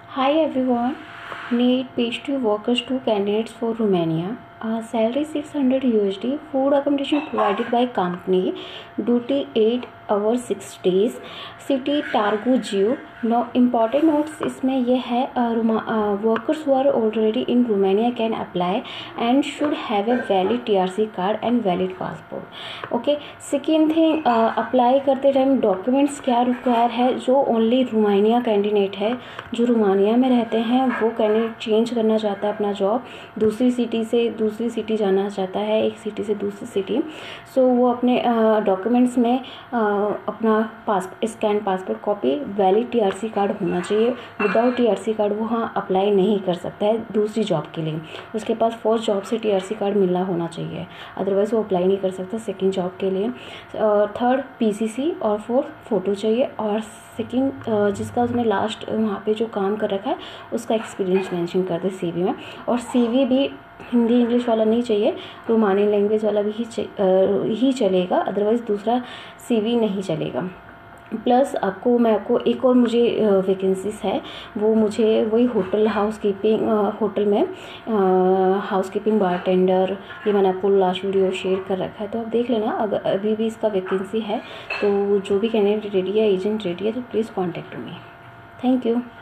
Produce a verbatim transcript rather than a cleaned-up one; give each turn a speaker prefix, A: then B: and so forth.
A: Hi everyone. Need pastry workers two candidates for Romania. Uh, salary six hundred U S D. Food accommodation provided by company. Duty eight hours six days. City Targu Giu. Now important notes इसमें ये है workers who are already in Romania can apply and should have a valid T R C card and valid passport. Okay second thing apply करते time documents क्या require है. जो only Romania candidate है, जो Romania में रहते हैं, वो कैंडिडेट चेंज करना चाहता है अपना जॉब, दूसरी सिटी से दूसरी सिटी जाना चाहता है, एक सिटी से दूसरी सिटी. सो so, वो अपने डॉक्यूमेंट्स uh, में uh, अपना पास scan passport copy, valid TRC card होना चाहिए. विदाउट टीआरसी कार्ड वो हाँ अप्लाई नहीं कर सकता है दूसरी जॉब के लिए. उसके पास फर्स्ट जॉब से टीआरसी कार्ड मिलना होना चाहिए, अदरवाइज़ वो अप्लाई नहीं कर सकता सेकेंड जॉब के लिए. थर्ड पीसीसी और फोर्थ फ़ोटो चाहिए. और सेकेंड जिसका उसने लास्ट वहाँ पे जो काम कर रखा है उसका एक्सपीरियंस मेंशन कर दे सीवी में. और सीवी भी हिंदी इंग्लिश वाला नहीं चाहिए, रोमानी लैंग्वेज वाला भी ही, ही चलेगा, अदरवाइज़ दूसरा सीवी नहीं चलेगा. प्लस आपको मैं आपको एक और मुझे वैकेंसीज है, वो मुझे वही होटल हाउस कीपिंग होटल में हाउस कीपिंग बारटेंडर, ये मैंने आपको लास्ट वीडियो शेयर कर रखा है, तो आप देख लेना. अगर अभी भी इसका वैकेंसी है तो जो भी कैंडिडेट रेडी है, एजेंट रेडी है, तो please contact me. Thank you.